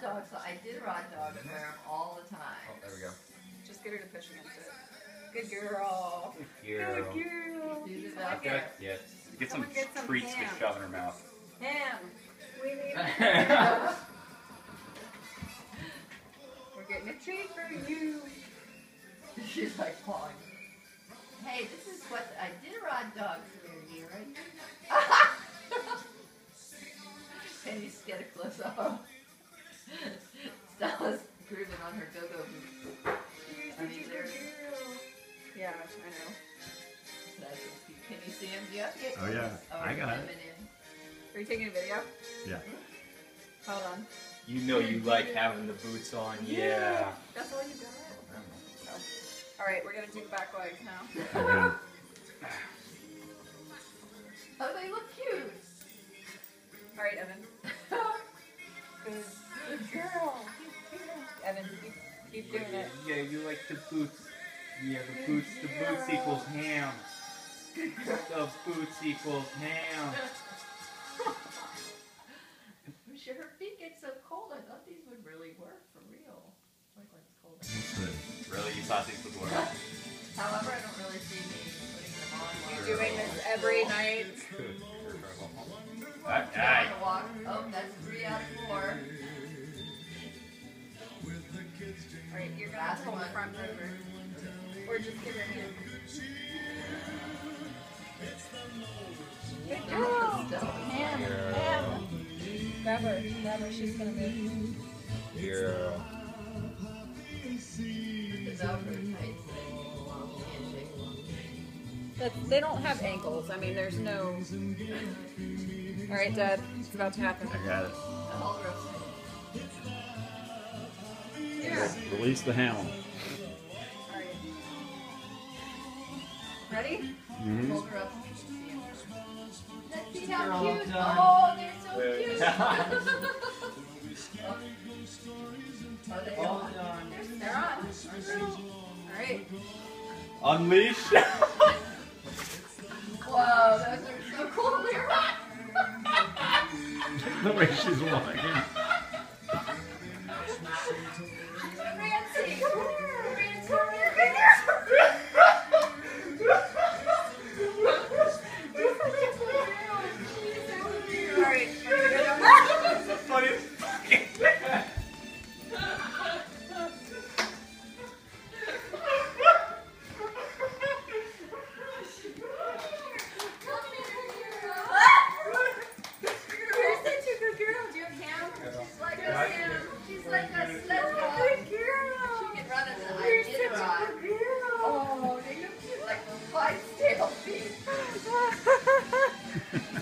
dog, so Iditarod dogs wear them all the time. Oh, there we go. Just get her to push against it. Good girl. Good girl. Good girl. Do the Someone best. get, Yeah. Get some Someone get some treats ham. to shove in her mouth. ham. We need ham. We're getting a treat for you. She's like pawing. Hey, this is what the Iditarod dogs wear you, right? Can you just get a close up? Stella's grooving on her go-go boots. I mean, they're Yeah, I know. nice and cute. Can you see them? Do you have to get Oh, yeah. I got it. Are you taking a video? Yeah. Hold on. You know you like having the boots on. Yeah. That's all you got. Oh. All right, we're gonna do the back legs now. Okay. Oh, they look cute. All right, Evan. Good girl. Evan, keep doing it. Yeah, you like the boots. Yeah, the boots equals ham. The boots equals ham. I'm sure her feet get so cold. I thought these would really work for real. Like when it's cold. Let's see. Really? You thought these would work? However, I don't really see me putting them on. You're doing this every night. Okay. Walk. Oh, that's 3 out of 4. All right, you're gonna Last pull the one. front over. Or just give her a hand. Good girl. Ham. Ham. Grab her, she's gonna move. Girl. The Velcro tights thing. But they don't have ankles. I mean, there's no. All right, Dad, it's about to happen. I got it. The whole rope. Yeah. Release the hammer. All right. Ready? Mm-hmm. Hold her up. Let's see how They're all cute. done. Oh, they're so Very cute. done. Are they All on? done. They're on. All right. Unleash. Whoa, those are so cool. They're on. The way she's walking. Rancy, come here. Rancy, come here. All right. We're gonna go down. The funniest fucking thing. You're such a good girl. Do you have ham? She's like a Sam. She's like a sled dog. Good girl. She can run in the You're such a Iditarod. good girl. Oh, they look like the Clydesdale feet.